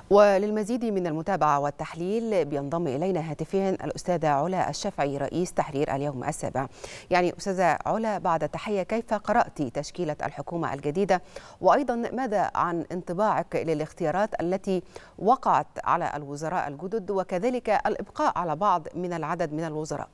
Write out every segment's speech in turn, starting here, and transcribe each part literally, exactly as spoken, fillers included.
وللمزيد من المتابعة والتحليل بينضم إلينا هاتفيا الأستاذة علا الشافعي رئيس تحرير اليوم السابع. يعني أستاذة علا، بعد التحية، كيف قرأت تشكيلة الحكومة الجديدة؟ وأيضا ماذا عن انطباعك للاختيارات التي وقعت على الوزراء الجدد وكذلك الإبقاء على بعض من العدد من الوزراء؟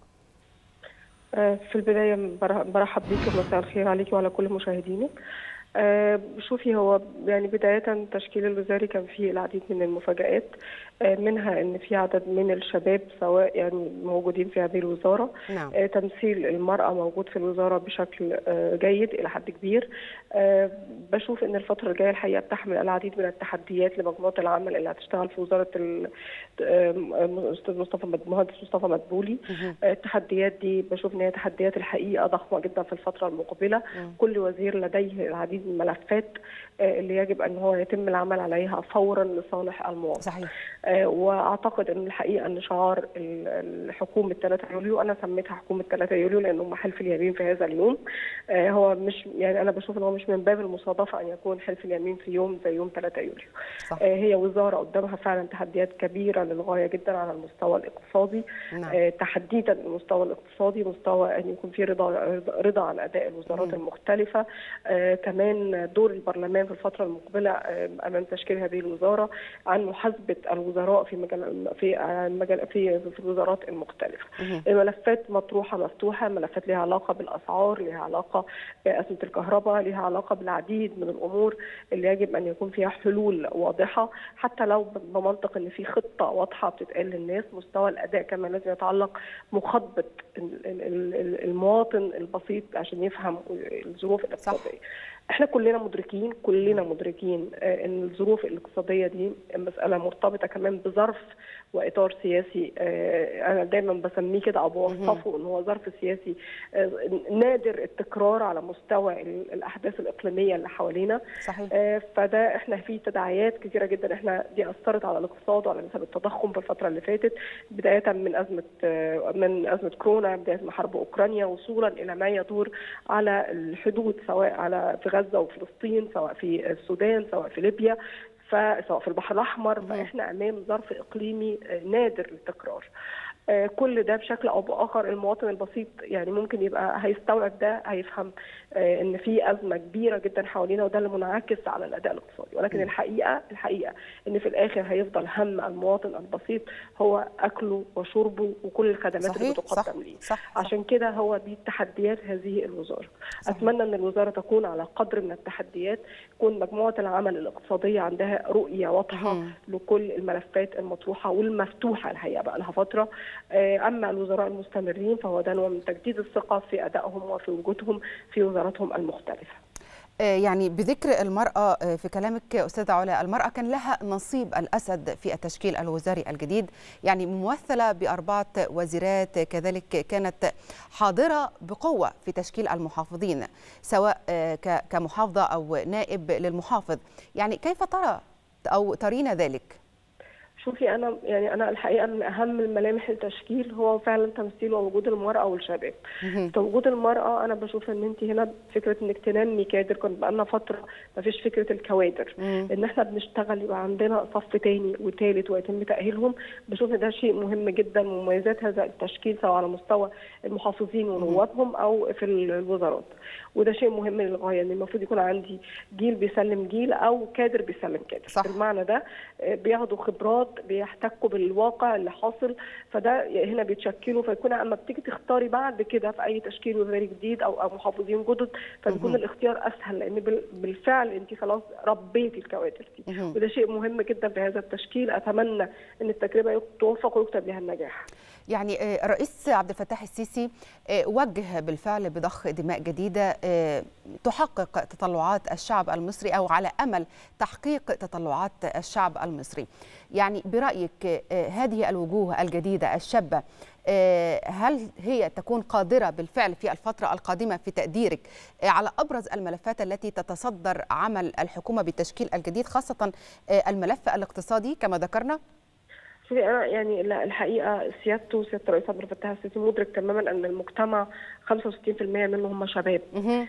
في البداية برحب بيك ومساء الخير عليك وعلى كل مشاهدينك. أه شوفي، هو يعني بداية التشكيل الوزاري كان فيه العديد من المفاجآت، أه منها ان في عدد من الشباب سواء يعني موجودين في هذه الوزارة. نعم. أه تمثيل المرأة موجود في الوزارة بشكل أه جيد إلى حد كبير. أه بشوف ان الفترة الجاية الحقيقة بتحمل العديد من التحديات لمجموعة العمل اللي هتشتغل في وزارة الأستاذ مصطفى المهندس مصطفى مدبولي. أه التحديات دي بشوف ان هي تحديات الحقيقة ضخمة جدا في الفترة المقبلة. م. كل وزير لديه العديد الملفات اللي يجب ان هو يتم العمل عليها فورا لصالح المواطن. صحيح. واعتقد ان الحقيقه ان شعار الحكومه ثلاثة يوليو، انا سميتها حكومه ثلاثة يوليو لانه هم حلف اليمين في هذا اليوم. هو مش يعني انا بشوف ان هو مش من باب المصادفه ان يكون حلف اليمين في يوم زي يوم ثلاثة يوليو. صح. هي وزاره قدامها فعلا تحديات كبيره للغايه جدا على المستوى الاقتصادي. نعم. تحديدا المستوى الاقتصادي، مستوى ان يكون في رضا رضا عن اداء الوزارات م. المختلفه. كمان دور البرلمان في الفتره المقبله امام تشكيل هذه الوزاره، عن محاسبه الوزراء في مجال في مجال في في الوزارات المختلفه. الملفات مطروحه مفتوحه، ملفات لها علاقه بالاسعار، لها علاقه بازمه الكهرباء، لها علاقه بالعديد من الامور اللي يجب ان يكون فيها حلول واضحه، حتى لو بمنطق ان في خطه واضحه بتتقال للناس. مستوى الاداء كمان لازم يتعلق مخاطبه المواطن البسيط عشان يفهم الظروف الاقتصاديه. احنا كلنا مدركين كلنا مدركين ان الظروف الاقتصاديه دي مساله مرتبطه كمان بظرف واطار سياسي، انا دايما بسميه كده او بوصفه ان هو ظرف سياسي نادر التكرار على مستوى الاحداث الاقليميه اللي حوالينا. صحيح. فده احنا في تداعيات كثيره جدا احنا دي اثرت على الاقتصاد وعلى نسب التضخم في الفتره اللي فاتت، بدايه من ازمه من ازمه كورونا، بدايه من حرب اوكرانيا، وصولا الى ما يدور على الحدود سواء على في غزه وفلسطين، سواء في السودان، سواء في ليبيا، سواء في البحر الاحمر. فاحنا امام ظرف اقليمي نادر للتكرار. كل ده بشكل او باخر المواطن البسيط يعني ممكن يبقى هيستوعب ده، هيفهم ان في ازمه كبيره جدا حوالينا، وده اللي منعكس على الاداء الاقتصادي. ولكن م. الحقيقه الحقيقه ان في الاخر هيفضل هم المواطن البسيط هو اكله وشربه وكل الخدمات صحيح. اللي بتقدم ليه. عشان كده هو دي تحديات هذه الوزاره. صحيح. اتمنى ان الوزاره تكون على قدر من التحديات، تكون مجموعه العمل الاقتصاديه عندها رؤيه واضحه م. لكل الملفات المطروحه والمفتوحه الحقيقه بقى لها فتره. اما الوزراء المستمرين فهو ده نوع من تجديد الثقه في ادائهم وفي وجودهم في وزاراتهم المختلفه. يعني بذكر المرأة في كلامك أستاذة علا، المرأة كان لها نصيب الأسد في التشكيل الوزاري الجديد، يعني ممثلة بأربعة وزيرات، كذلك كانت حاضرة بقوة في تشكيل المحافظين سواء كمحافظة أو نائب للمحافظ. يعني كيف ترى أو ترين ذلك؟ شوفي، انا يعني انا الحقيقه من اهم الملامح التشكيل هو فعلا تمثيل ووجود المراه والشباب. وجود المراه انا بشوف ان انت هنا فكره انك تنمي كادر، كنت بقالنا فتره ما فيش فكره الكوادر، مم. ان احنا بنشتغل يبقى عندنا صف ثاني وثالث ويتم تاهيلهم. بشوف ان ده شيء مهم جدا، مميزات هذا التشكيل سواء على مستوى المحافظين ونوابهم او في الوزارات. وده شيء مهم للغايه، ان المفروض يكون عندي جيل بيسلم جيل او كادر بيسلم كادر. صح. بالمعنى ده بياخدوا خبرات، بيحتكوا بالواقع اللي حاصل، فده هنا بيتشكلوا، فيكون اما بتيجي تختاري بعد كده في اي تشكيل وزاري جديد او او محافظين جدد فبيكون الاختيار اسهل، لان بالفعل انت خلاص ربيتي الكوادر دي. وده شيء مهم جدا في هذا التشكيل. اتمنى ان التجربه توفق ويكتب لها النجاح. يعني الرئيس عبد الفتاح السيسي وجه بالفعل بضخ دماء جديدة تحقق تطلعات الشعب المصري أو على أمل تحقيق تطلعات الشعب المصري. يعني برأيك هذه الوجوه الجديدة الشابة هل هي تكون قادرة بالفعل في الفترة القادمة في تقديرك على أبرز الملفات التي تتصدر عمل الحكومة بالتشكيل الجديد، خاصة الملف الاقتصادي كما ذكرنا؟ شوفي، انا يعني الحقيقه سيادته سياده الرئيس عبد الفتاح السيسي مدرك تماما ان المجتمع خمسة وستين بالمئة منه هم شباب.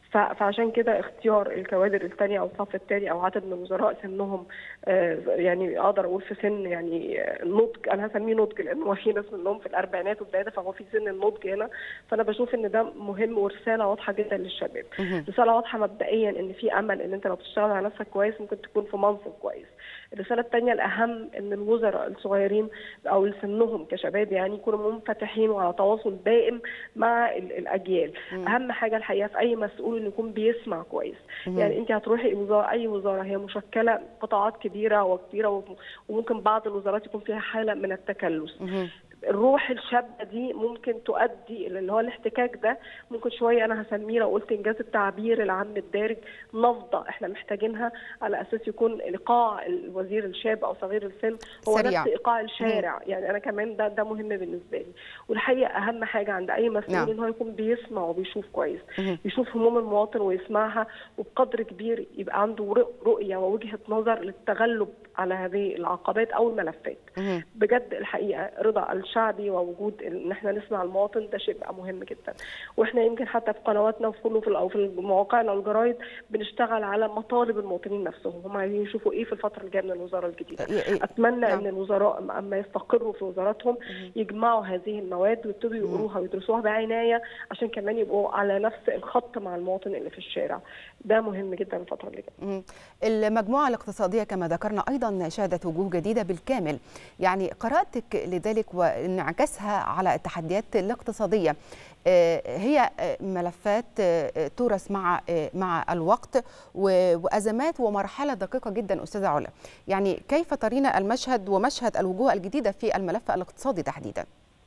فعشان كده اختيار الكوادر الثانيه او الصف الثاني او عدد من الوزراء سنهم يعني اقدر اقول في سن يعني النضج، انا هسميه نضج لان هو في ناس منهم في الاربعينات وبدايه، فهو في سن النضج هنا. فانا بشوف ان ده مهم ورساله واضحه جدا للشباب، رساله واضحه مبدئيا ان في امل ان انت لو بتشتغل على نفسك كويس ممكن تكون في منصب كويس. الرساله الثانيه الاهم ان الوزراء الصغيرين او اللي سنهم كشباب يعني يكونوا منفتحين وعلى تواصل دائم مع الاجيال. مم. اهم حاجه الحقيقه في اي مسؤول انه يكون بيسمع كويس. مم. يعني انت هتروحي وزاره، اي وزاره هي مشكله قطاعات كبيره وكبيره وممكن بعض الوزارات يكون فيها حاله من التكلس. مم. الروح الشابه دي ممكن تؤدي اللي هو الاحتكاك ده، ممكن شويه انا هسميه لو قلت انجاز التعبير العام الدارج نفضه احنا محتاجينها، على اساس يكون ايقاع الوزير الشاب او صغير السن هو سريع. نفس ايقاع الشارع. مم. يعني انا كمان ده ده مهم بالنسبه لي. والحقيقه اهم حاجه عند اي مسؤول نعم. ان هو يكون بيسمع وبيشوف كويس. مم. يشوف هموم المواطن ويسمعها، وبقدر كبير يبقى عنده رؤيه ووجهه نظر للتغلب على هذه العقبات او الملفات. مم. بجد الحقيقه رضا الشعبي ووجود ان احنا نسمع المواطن ده شيء بقى مهم جدا. واحنا يمكن حتى في قنواتنا وفي كله في او في مواقعنا والجرايد بنشتغل على مطالب المواطنين نفسهم، هم عايزين يشوفوا ايه في الفتره اللي جايه من الوزاره الجديده. اتمنى نعم. ان الوزراء اما يستقروا في وزاراتهم يجمعوا هذه المواد ويبتدوا يقروها ويدرسوها بعنايه عشان كمان يبقوا على نفس الخط مع المواطن اللي في الشارع. ده مهم جدا الفتره اللي جايه. المجموعه الاقتصاديه كما ذكرنا ايضا شهدت وجوه جديده بالكامل، يعني قراءتك لذلك وانعكاسها على التحديات الاقتصاديه هي ملفات تورث مع مع الوقت وازمات ومرحله دقيقه جدا استاذه علا، يعني كيف ترين المشهد ومشهد الوجوه الجديده في الملف الاقتصادي تحديدا؟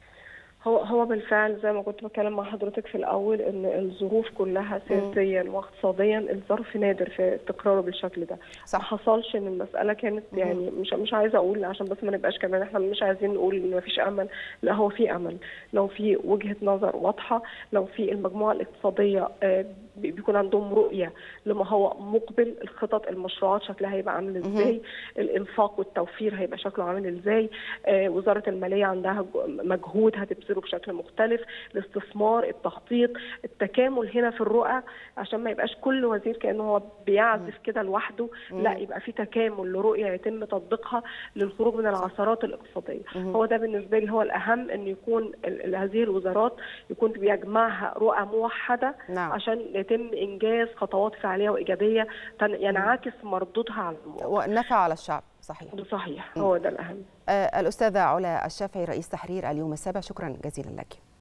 هو هو بالفعل زي ما كنت بتكلم مع حضرتك في الاول ان الظروف كلها سياسيا واقتصاديا الظرف نادر في تكراره بالشكل ده. صح. ما حصلش ان المساله كانت يعني مش مش عايزه اقول عشان بس ما نبقاش كمان احنا مش عايزين نقول ان ما فيش امل، لا هو في امل لو في وجهه نظر واضحه، لو في المجموعه الاقتصاديه بيكون عندهم رؤيه لما هو مقبل، الخطط المشروعات شكلها هيبقى عامل ازاي، الانفاق والتوفير هيبقى شكله عامل ازاي، آه وزاره الماليه عندها مجهود هتبذله بشكل مختلف، الاستثمار، التخطيط، التكامل هنا في الرؤى عشان ما يبقاش كل وزير كانه هو بيعزف كده لوحده، لا يبقى في تكامل لرؤيه يتم تطبيقها للخروج من العثرات الاقتصاديه. هو ده بالنسبه لي هو الاهم، ان يكون هذه الوزارات يكون بيجمعها رؤى موحده نعم. عشان يتم انجاز خطوات فعاليه وايجابيه ينعكس مردودها على المواطن والنفع على الشعب. صحيح صحيح هو ده الاهم. آه الاستاذه علا الشافعي رئيس تحرير اليوم السابع، شكرا جزيلا لك.